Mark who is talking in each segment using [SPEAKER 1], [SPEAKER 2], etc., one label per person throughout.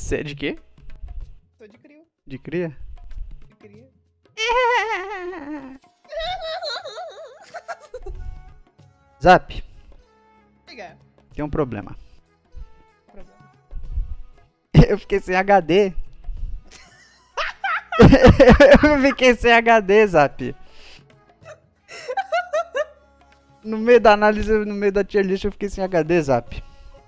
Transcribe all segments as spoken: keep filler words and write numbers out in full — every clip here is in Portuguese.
[SPEAKER 1] Você é de quê?
[SPEAKER 2] Sou de crio.
[SPEAKER 1] De cria?
[SPEAKER 2] De cria.
[SPEAKER 1] Zap,
[SPEAKER 2] Liga.
[SPEAKER 1] tem um problema.
[SPEAKER 2] Problema.
[SPEAKER 1] Eu fiquei sem H D. Eu fiquei sem H D, Zap. No meio da análise, no meio da tier list, eu fiquei sem H D, Zap.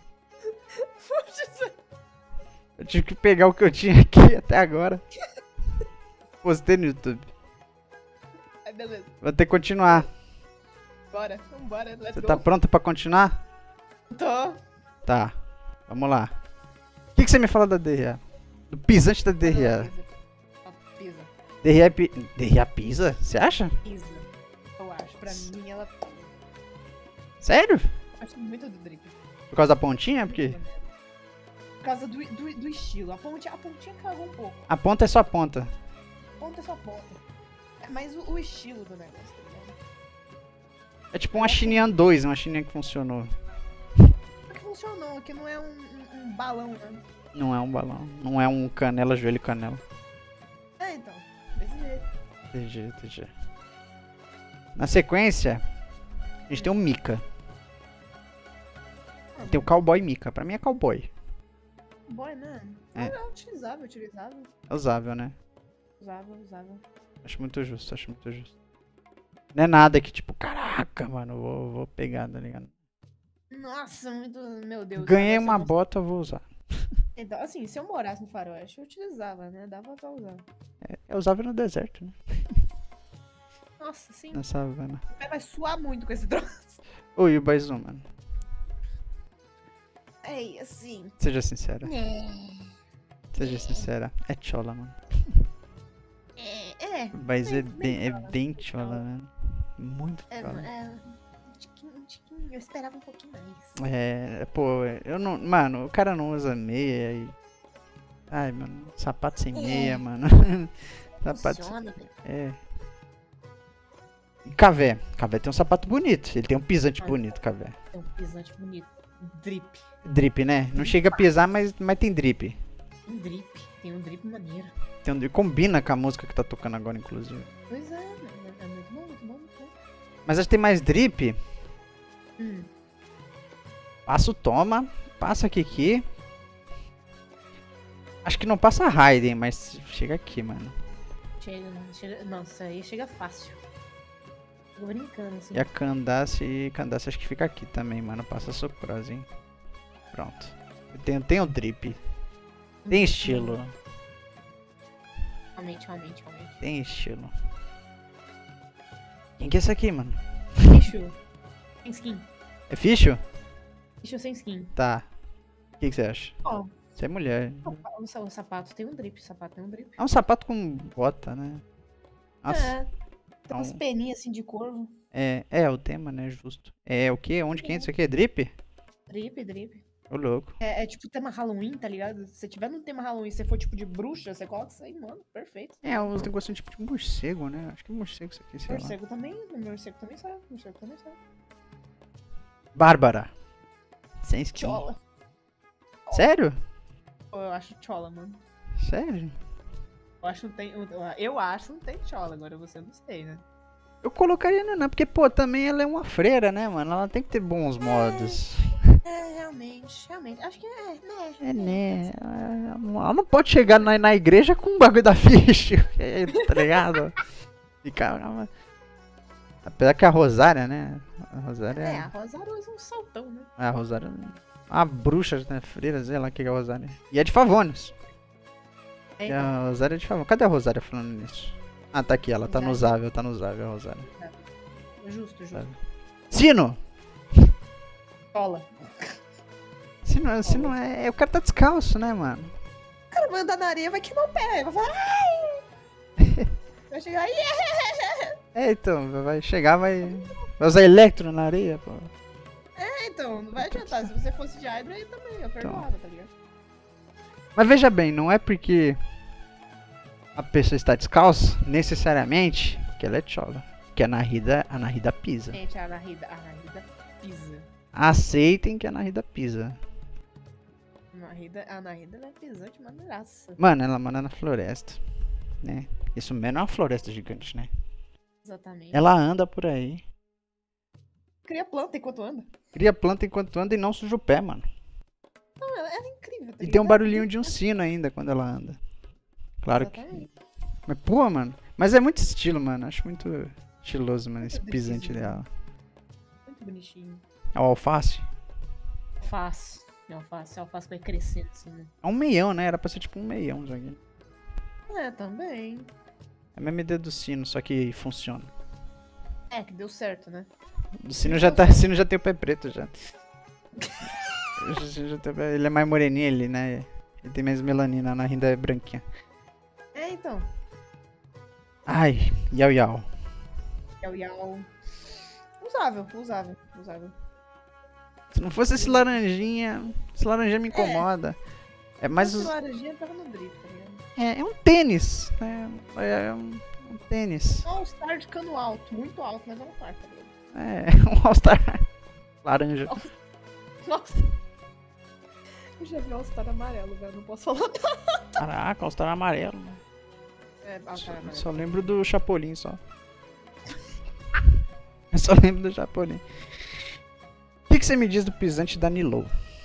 [SPEAKER 1] Eu tive que pegar o que eu tinha aqui até agora. Postei no YouTube.
[SPEAKER 2] Aí, beleza.
[SPEAKER 1] Vou ter que continuar.
[SPEAKER 2] Bora. Vambora. Let's
[SPEAKER 1] Você
[SPEAKER 2] go.
[SPEAKER 1] tá pronta pra continuar?
[SPEAKER 2] Tô.
[SPEAKER 1] Tá. Vamos lá. O que, que você me fala da D R A? Do pisante da D R A.
[SPEAKER 2] Pisa.
[SPEAKER 1] D R A, pi... D R A pisa? Você acha?
[SPEAKER 2] Pisa. Eu acho. Pra mim, ela...
[SPEAKER 1] Sério?
[SPEAKER 2] Acho muito do drip.
[SPEAKER 1] Por causa da pontinha? Porque
[SPEAKER 2] Por causa do, do, do estilo. A pontinha, a pontinha cagou um pouco.
[SPEAKER 1] a ponta é só ponta.
[SPEAKER 2] Ponta é só ponta. É mais o, o estilo do negócio, tá ligado?
[SPEAKER 1] É tipo uma Shinian dois, uma Shinian que funcionou.
[SPEAKER 2] Porque funcionou, que não é um, um, um balão, né?
[SPEAKER 1] Não é um balão. Não é um canela, joelho e canela.
[SPEAKER 2] É, então. Desse jeito.
[SPEAKER 1] T G, T G. Na sequência, a gente tem o Mika. Tem o Cowboy Mika. Pra mim é Cowboy.
[SPEAKER 2] Boy, né?
[SPEAKER 1] É.
[SPEAKER 2] É, é utilizável, utilizável.
[SPEAKER 1] É usável, né?
[SPEAKER 2] Usável, usável.
[SPEAKER 1] Acho muito justo, acho muito justo. Não é nada que tipo, caraca, mano, vou, vou pegar, tá ligado?
[SPEAKER 2] Nossa, muito. Meu Deus.
[SPEAKER 1] Ganhei
[SPEAKER 2] agora
[SPEAKER 1] uma
[SPEAKER 2] você
[SPEAKER 1] bota, eu vou usar.
[SPEAKER 2] não- Então, assim, se eu morasse no faroeste, eu utilizava, né? Dava pra usar.
[SPEAKER 1] É, é usável no deserto, né?
[SPEAKER 2] Nossa, sim.
[SPEAKER 1] Na savana.
[SPEAKER 2] O pé vai suar muito com esse troço.
[SPEAKER 1] Ô, e o Baizu, mano?
[SPEAKER 2] É, assim.
[SPEAKER 1] Seja sincera.
[SPEAKER 2] É.
[SPEAKER 1] Seja sincera. É chola, mano.
[SPEAKER 2] É. É.
[SPEAKER 1] Mas é
[SPEAKER 2] bem
[SPEAKER 1] bem, é
[SPEAKER 2] chola,
[SPEAKER 1] bem
[SPEAKER 2] bem
[SPEAKER 1] chola,
[SPEAKER 2] chola.
[SPEAKER 1] mano. Muito
[SPEAKER 2] É,
[SPEAKER 1] chola.
[SPEAKER 2] é, um tiquinho, um tiquinho. Eu esperava um pouquinho mais.
[SPEAKER 1] É, pô, eu não. Mano, o cara não usa meia e. Ai, mano, sapato sem
[SPEAKER 2] É.
[SPEAKER 1] meia, mano. Sapato.
[SPEAKER 2] Funciona, velho.
[SPEAKER 1] É. E Cavé. Cavé tem um sapato bonito. Ele tem um pisante
[SPEAKER 2] Ah.
[SPEAKER 1] bonito, Cavé.
[SPEAKER 2] É um pisante bonito. Drip.
[SPEAKER 1] Drip, né? Não chega a pisar, mas, mas tem drip.
[SPEAKER 2] Um drip. Tem um drip maneiro.
[SPEAKER 1] Tem um drip. Combina com a música que tá tocando agora, inclusive.
[SPEAKER 2] Pois é, é, é muito bom, muito bom, muito bom.
[SPEAKER 1] Mas acho que tem mais drip.
[SPEAKER 2] Hum.
[SPEAKER 1] Passa o Toma. Passa aqui aqui. Acho que não passa a Raiden, mas chega aqui, mano.
[SPEAKER 2] Chega, chega. Nossa, aí chega fácil. Tô brincando, assim.
[SPEAKER 1] E a Candace. Candace acho que fica aqui também, mano. Passa a Sucrose, hein? Pronto. Tem, tem o drip. Tem estilo.
[SPEAKER 2] Realmente, realmente, realmente.
[SPEAKER 1] Tem estilo. Quem que é esse aqui, mano?
[SPEAKER 2] Fichu. Sem skin.
[SPEAKER 1] É Ficho?
[SPEAKER 2] Fichu sem skin.
[SPEAKER 1] Tá. O que, que você acha?
[SPEAKER 2] Ó,
[SPEAKER 1] Você é mulher.
[SPEAKER 2] o, sa- o sapato tem um drip. O sapato tem um drip.
[SPEAKER 1] É um sapato com bota, né? Nossa.
[SPEAKER 2] É. Tem umas
[SPEAKER 1] Então-
[SPEAKER 2] peninhas assim de corvo.
[SPEAKER 1] É, é o tema, né? Justo. É o que? Onde que é isso aqui? É drip?
[SPEAKER 2] Drip, drip.
[SPEAKER 1] Ô, louco.
[SPEAKER 2] É, é tipo tema Halloween, tá ligado? Se você tiver no tema Halloween e você for tipo de bruxa, você coloca isso aí, mano. Perfeito.
[SPEAKER 1] É, uns negocinhos tipo de morcego, né? Acho que é morcego isso aqui, sei lá.
[SPEAKER 2] Morcego também. Morcego também serve. Morcego também serve.
[SPEAKER 1] Bárbara. Sem skin.
[SPEAKER 2] Chola.
[SPEAKER 1] Sério?
[SPEAKER 2] Pô, eu acho chola, mano.
[SPEAKER 1] Sério?
[SPEAKER 2] Eu acho que não tem. Eu acho que não tem chola, agora você não sei, né?
[SPEAKER 1] Eu colocaria não, não, porque, pô, também ela é uma freira, né, mano? Ela tem que ter bons modos.
[SPEAKER 2] É, realmente, realmente. Acho que é, né?
[SPEAKER 1] É, né? Ela não- ela não pode chegar na, na igreja com o bagulho da ficha, é, tá ligado? Ficar. Apesar que a Rosária, né? A Rosária
[SPEAKER 2] É,
[SPEAKER 1] é.
[SPEAKER 2] a Rosário usa um saltão, né?
[SPEAKER 1] A Rosária. A bruxa, né? Freira, sei lá o que é a Rosária. E é de Favônios.
[SPEAKER 2] É,
[SPEAKER 1] E
[SPEAKER 2] então,
[SPEAKER 1] a Rosária é de Favônios. Cadê a Rosária falando nisso? Ah, tá aqui, ela tá no
[SPEAKER 2] Rosária.
[SPEAKER 1] usável, tá no usável, a Rosária.
[SPEAKER 2] justo, justo.
[SPEAKER 1] Sabe? Sino!
[SPEAKER 2] Chola.
[SPEAKER 1] Sino, é- Sino é, é. O cara tá descalço, né, mano?
[SPEAKER 2] O cara vai andar na areia, vai queimar o pé. Vai falar, ai! Vai chegar aí.
[SPEAKER 1] É, então, vai chegar, vai. Vai usar eletro na areia, pô.
[SPEAKER 2] É, então, não vai adiantar. Se você fosse de Hydra, aí também, eu perdoava, tá ligado?
[SPEAKER 1] Mas veja bem, não é porque a pessoa está descalça, necessariamente, que ela é chola. Que a Nahida, a Nahida pisa.
[SPEAKER 2] Gente, a Anahida, a Anahida pisa.
[SPEAKER 1] Aceitem que a Nahida pisa.
[SPEAKER 2] Na Rida, a Ana Rida é pisante maneiraça.
[SPEAKER 1] Mano, ela mora na floresta, né? Isso mesmo é uma floresta gigante, né?
[SPEAKER 2] Exatamente.
[SPEAKER 1] Ela anda por aí.
[SPEAKER 2] Cria planta enquanto anda.
[SPEAKER 1] Cria planta enquanto anda e não suja o pé, mano.
[SPEAKER 2] Não, ela, ela é incrível. Tá
[SPEAKER 1] E tem um
[SPEAKER 2] ligado?
[SPEAKER 1] barulhinho de um sino ainda quando ela anda. Claro que...
[SPEAKER 2] Exatamente.
[SPEAKER 1] Mas, pô, mano. Mas é muito estilo, mano. Acho muito estiloso, mano, esse
[SPEAKER 2] Muito
[SPEAKER 1] pisante
[SPEAKER 2] bonitinho.
[SPEAKER 1] dela.
[SPEAKER 2] Muito bonitinho.
[SPEAKER 1] É o alface?
[SPEAKER 2] Alface. É alface. A alface vai crescendo assim, né?
[SPEAKER 1] É um meião, né? Era pra ser tipo um meião, já aqui.
[SPEAKER 2] É, também.
[SPEAKER 1] É a mesma ideia do sino, só que funciona.
[SPEAKER 2] É, que deu certo, né?
[SPEAKER 1] O sino já tá. O sino já tem o pé preto já. O sino já tem o pé- Ele é mais moreninho, ele, né? Ele tem mais melanina, na renda é branquinha.
[SPEAKER 2] É, então.
[SPEAKER 1] Ai, iau iau.
[SPEAKER 2] Yau Yau. Usável, usável, usável.
[SPEAKER 1] Se não fosse esse laranjinha. Esse laranjinha me incomoda. É mais
[SPEAKER 2] Esse
[SPEAKER 1] os.
[SPEAKER 2] laranjinha tava no drip, tá ligado?
[SPEAKER 1] É, é um tênis, né? É um, um tênis.
[SPEAKER 2] Um All-Star de cano alto, muito alto, mas é um All-Star, tá ligado?
[SPEAKER 1] É, um All-Star laranja.
[SPEAKER 2] Nossa. Eu já vi All-Star amarelo, velho, não posso falar.
[SPEAKER 1] Caraca, All-Star amarelo.
[SPEAKER 2] É,
[SPEAKER 1] Só,
[SPEAKER 2] All-Star amarelo.
[SPEAKER 1] só lembro do Chapolin, só. Eu só lembro do Chapolin. O que, que você me diz do pisante da Nilo?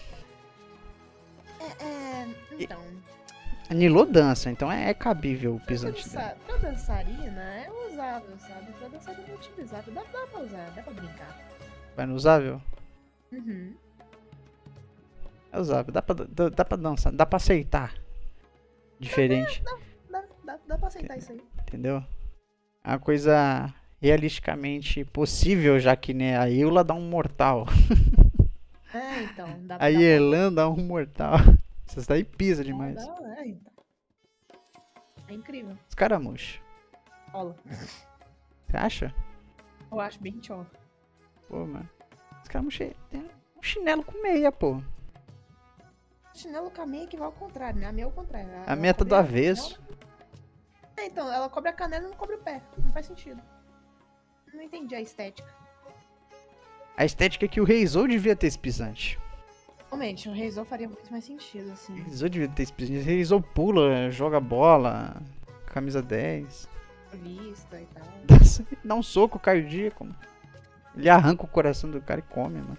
[SPEAKER 2] É, é, então...
[SPEAKER 1] A Nilo dança, então é, é cabível o
[SPEAKER 2] Pra,
[SPEAKER 1] pisante
[SPEAKER 2] dança,
[SPEAKER 1] dela.
[SPEAKER 2] pra dançarina é usável, sabe? Pra dançarina é utilizável. Dá, dá pra usar, dá pra brincar.
[SPEAKER 1] Vai no usável?
[SPEAKER 2] Uhum.
[SPEAKER 1] É usável, dá pra, dá, dá pra dançar, dá pra aceitar. Diferente,
[SPEAKER 2] Dá, dá, dá pra aceitar isso aí.
[SPEAKER 1] entendeu? É uma coisa realisticamente possível, já que né, a Eula dá um mortal.
[SPEAKER 2] É, então, dá pra
[SPEAKER 1] A
[SPEAKER 2] dar
[SPEAKER 1] Yelan dá um mortal. Essas daí pisa demais.
[SPEAKER 2] Dá, é, então. É incrível.
[SPEAKER 1] Escaramuxa.
[SPEAKER 2] Rola.
[SPEAKER 1] Você acha?
[SPEAKER 2] Eu acho bem tchau.
[SPEAKER 1] Pô, mano. Escaramuxa é um chinelo com meia, pô.
[SPEAKER 2] Chinelo com a meia que vai ao contrário, né? A meia é ao contrário. Ela-
[SPEAKER 1] A
[SPEAKER 2] ela
[SPEAKER 1] meia tá
[SPEAKER 2] cobre
[SPEAKER 1] do
[SPEAKER 2] a-
[SPEAKER 1] avesso.
[SPEAKER 2] É, então, ela cobre a canela e não cobre o pé. Não faz sentido. Não entendi a estética.
[SPEAKER 1] A estética é que o Reizou devia ter esse pisante.
[SPEAKER 2] Realmente, o Reizou faria muito mais sentido,
[SPEAKER 1] O
[SPEAKER 2] assim.
[SPEAKER 1] Reizou devia ter esse pisante. O Reizou pula, joga bola, camisa dez.
[SPEAKER 2] Lista e tal.
[SPEAKER 1] Dá, dá um soco cardíaco. Mano. Ele arranca o coração do cara e come, mano.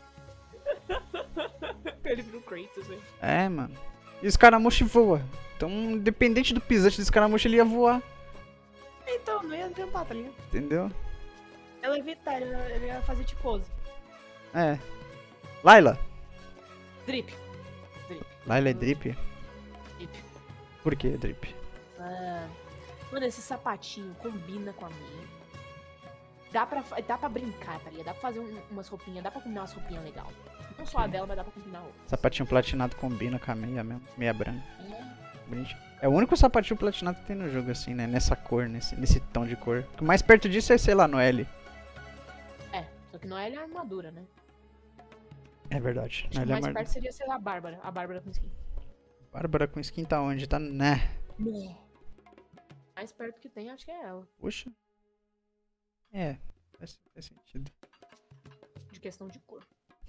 [SPEAKER 2] Ele viu Kratos, velho.
[SPEAKER 1] É, mano. E o escaramuche voa. Então, independente do pisante do escaramuche, ele ia voar.
[SPEAKER 2] Então, não ia adiantar, tá ligado?
[SPEAKER 1] Entendeu?
[SPEAKER 2] Ela ia evitar, ele ia, ele ia fazer tipo pose.
[SPEAKER 1] É. Laila.
[SPEAKER 2] Drip. Drip.
[SPEAKER 1] Laila é drip?
[SPEAKER 2] Drip.
[SPEAKER 1] Por que drip?
[SPEAKER 2] Ah, mano, esse sapatinho combina com a meia. Dá pra, fa- dá pra brincar, tá ligado? Dá pra fazer um- umas roupinhas, dá pra combinar umas roupinhas legal. Não só a
[SPEAKER 1] Ok.
[SPEAKER 2] dela, mas dá pra combinar outra.
[SPEAKER 1] Sapatinho platinado combina com a meia mesmo. Meia branca.
[SPEAKER 2] É.
[SPEAKER 1] Bonitinho. É o único sapatinho platinado que tem no jogo, assim, né? Nessa cor, nesse, nesse tom de cor. O mais perto disso é, sei lá, no L.
[SPEAKER 2] É, só que não é ele a armadura, né?
[SPEAKER 1] É verdade.
[SPEAKER 2] Acho
[SPEAKER 1] No
[SPEAKER 2] que
[SPEAKER 1] L é
[SPEAKER 2] mais
[SPEAKER 1] mar...
[SPEAKER 2] perto seria, sei lá, a Bárbara. A Bárbara com skin.
[SPEAKER 1] Bárbara com skin tá onde? Tá, né?
[SPEAKER 2] Né. Mais perto que tem, acho que é ela.
[SPEAKER 1] Poxa. É. Faz, faz sentido.
[SPEAKER 2] De questão de cor.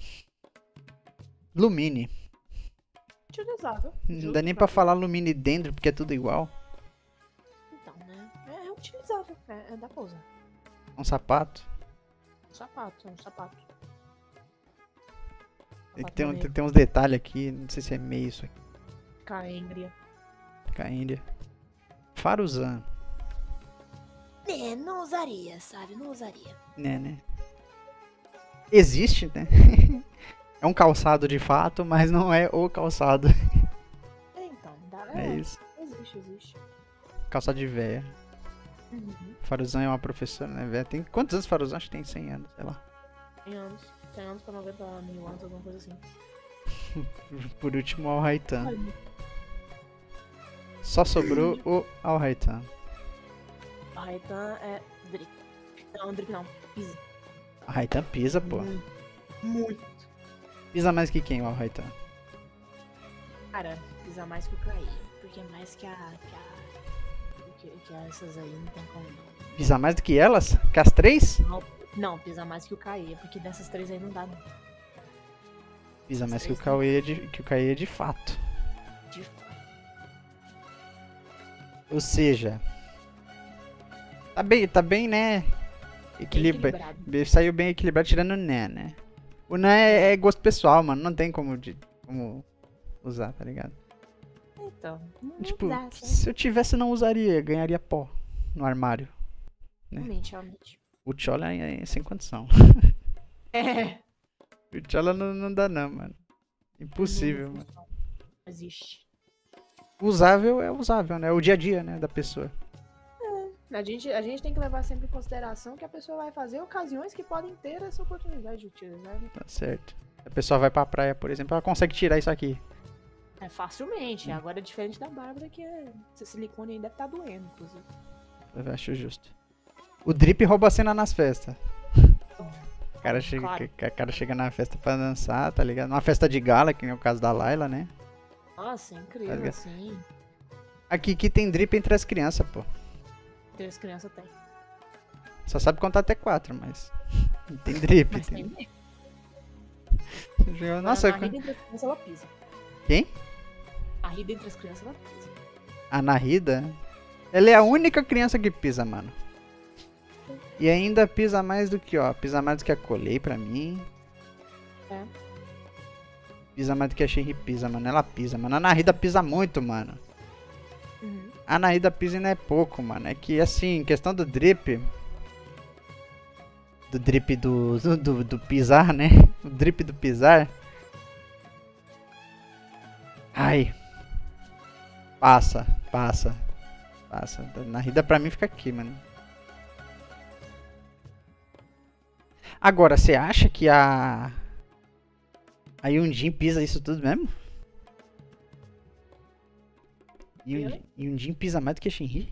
[SPEAKER 1] Lumine.
[SPEAKER 2] Utilizável.
[SPEAKER 1] Não
[SPEAKER 2] Justo
[SPEAKER 1] dá nem pra
[SPEAKER 2] mim.
[SPEAKER 1] falar Lumine dentro, porque é tudo igual.
[SPEAKER 2] Então, né? É, é utilizável. É, é, dá pra usar.
[SPEAKER 1] Um sapato.
[SPEAKER 2] Um sapato, é um sapato.
[SPEAKER 1] Tem, que
[SPEAKER 2] Sapato
[SPEAKER 1] ter um-
[SPEAKER 2] maneiro.
[SPEAKER 1] tem, tem uns detalhes aqui. Não sei se é meio isso aqui.
[SPEAKER 2] Caengria.
[SPEAKER 1] Caíndia. Faruzan.
[SPEAKER 2] É, não usaria, sabe? Não usaria.
[SPEAKER 1] Né, né? Existe, né? É um calçado de fato, mas não é o calçado.
[SPEAKER 2] É, então, dá.
[SPEAKER 1] É
[SPEAKER 2] É,
[SPEAKER 1] isso.
[SPEAKER 2] existe, existe.
[SPEAKER 1] Calçado de véia.
[SPEAKER 2] Uhum.
[SPEAKER 1] Faruzan é uma professora, né, véia? Tem quantos anos Faruzan? Acho que tem cem anos, sei lá.
[SPEAKER 2] cem anos. cem anos pra noventa mil anos, alguma coisa assim.
[SPEAKER 1] Por último, Al Raitan.
[SPEAKER 2] Olha,
[SPEAKER 1] Só sobrou o Al Raitan.
[SPEAKER 2] a Raitan é drip. Não, drip não. Pisa.
[SPEAKER 1] A Raitan pisa, pô.
[SPEAKER 2] Muito. Muito.
[SPEAKER 1] Pisa mais que quem, o Al Raitan?
[SPEAKER 2] Cara, pisa mais que o Kraia. Porque é mais que a. que a. que, que essas aí não tem como não.
[SPEAKER 1] Pisa mais do que elas? Que as três?
[SPEAKER 2] Não, não, pisa mais que o Caia, porque dessas três aí não dá, não.
[SPEAKER 1] Pisa
[SPEAKER 2] As
[SPEAKER 1] mais que o
[SPEAKER 2] três
[SPEAKER 1] Cauê de, que o Cauê de fato.
[SPEAKER 2] De fato.
[SPEAKER 1] Ou seja, tá bem, tá bem, né? Equilibra...
[SPEAKER 2] equilibrado.
[SPEAKER 1] Saiu bem equilibrado, tirando o né, né? O né é, é gosto pessoal, mano. Não tem como, de, como usar, tá ligado?
[SPEAKER 2] Então, não
[SPEAKER 1] Tipo,
[SPEAKER 2] dá, assim.
[SPEAKER 1] se eu tivesse, não usaria. Ganharia pó no armário. Né?
[SPEAKER 2] Realmente, realmente.
[SPEAKER 1] O Tchola é, é sem condição.
[SPEAKER 2] É.
[SPEAKER 1] O Tchola não, não dá, não, mano. Impossível,
[SPEAKER 2] Não,
[SPEAKER 1] mano.
[SPEAKER 2] não existe.
[SPEAKER 1] Usável é usável, né? É o dia a dia, né? Da pessoa.
[SPEAKER 2] A gente, a gente tem que levar sempre em consideração que a pessoa vai fazer ocasiões que podem ter essa oportunidade de utilizar. Né?
[SPEAKER 1] Tá certo. A pessoa vai pra praia, por exemplo, ela consegue tirar isso aqui.
[SPEAKER 2] É facilmente.
[SPEAKER 1] Hum.
[SPEAKER 2] Agora é diferente da Bárbara, que é, esse silicone aí deve estar doendo, inclusive.
[SPEAKER 1] Eu acho justo. O Drip rouba a cena nas festas. O cara, chega,
[SPEAKER 2] Claro.
[SPEAKER 1] o cara chega na festa pra dançar, tá ligado? Numa festa de gala, que nem o caso da Layla, né?
[SPEAKER 2] Nossa,
[SPEAKER 1] Tá
[SPEAKER 2] incrível,
[SPEAKER 1] ligado?
[SPEAKER 2] assim.
[SPEAKER 1] Aqui, aqui tem drip entre as crianças, pô.
[SPEAKER 2] Três crianças tem.
[SPEAKER 1] Só sabe contar até quatro, mas... Tem drip.
[SPEAKER 2] Mas
[SPEAKER 1] tem...
[SPEAKER 2] tem
[SPEAKER 1] Nossa,
[SPEAKER 2] Nossa, a
[SPEAKER 1] eu...
[SPEAKER 2] Rida entre as crianças, ela pisa.
[SPEAKER 1] Quem?
[SPEAKER 2] A Rida entre as crianças, ela pisa.
[SPEAKER 1] A Nahida? Ela é a única criança que pisa, mano. E ainda pisa mais do que, ó. Pisa mais do que a Colei pra mim.
[SPEAKER 2] É.
[SPEAKER 1] Pisa mais do que a Shinri pisa, mano. Ela pisa, mano. A Nahida pisa muito, mano.
[SPEAKER 2] Uhum.
[SPEAKER 1] A Nahida pisa e não é pouco, mano. É que, assim, questão do drip... Do drip do, do, do, do pisar, né? O drip do pisar. Ai. Passa, passa. Passa. Na rida pra mim fica aqui, mano. Agora, você acha que a... A Yunjin pisa isso tudo mesmo? Yunjin, Yunjin pisa mais do que a Shinri?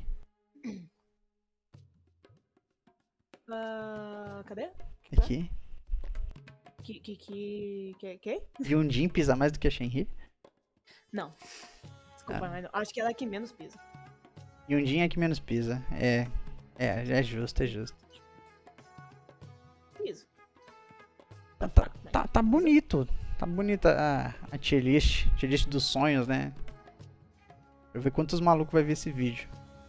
[SPEAKER 2] Uh, cadê?
[SPEAKER 1] Aqui.
[SPEAKER 2] Que, que, que, que, que?
[SPEAKER 1] Yunjin pisa mais do que a Shinri?
[SPEAKER 2] Não. Desculpa,
[SPEAKER 1] Ah.
[SPEAKER 2] mas não. Acho que ela é que menos pisa.
[SPEAKER 1] Yunjin é que menos pisa. É. É, é justo, é justo.
[SPEAKER 2] Piso.
[SPEAKER 1] Tá, tá, tá, tá bonito. Tá bonita a, a tier list. Tier list dos sonhos, né? Deixa eu ver quantos malucos vai ver esse vídeo.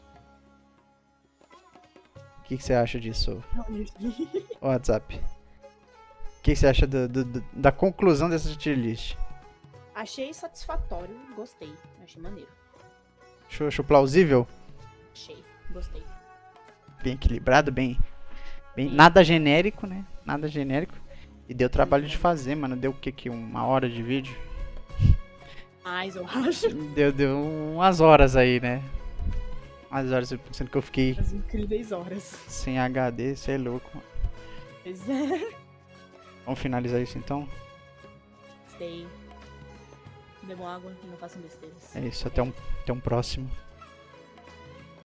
[SPEAKER 1] O que, que você acha disso, ô WhatsApp? O que, que você acha do, do, do, da conclusão dessa tier list?
[SPEAKER 2] Achei satisfatório, gostei. Achei maneiro.
[SPEAKER 1] Achou, achou plausível?
[SPEAKER 2] Achei, gostei.
[SPEAKER 1] Bem equilibrado, bem, bem... Nada genérico, né? Nada genérico. E deu trabalho de fazer, mano. Deu o que que? Uma hora de vídeo?
[SPEAKER 2] Mais, eu acho.
[SPEAKER 1] Deu, deu umas horas aí, né? Umas horas, sendo que eu fiquei
[SPEAKER 2] As incríveis horas.
[SPEAKER 1] sem H D, você é louco, mano.
[SPEAKER 2] Pois é.
[SPEAKER 1] Vamos finalizar isso então?
[SPEAKER 2] Stay. Bebam água e não façam besteiras.
[SPEAKER 1] É isso, até um, até um próximo.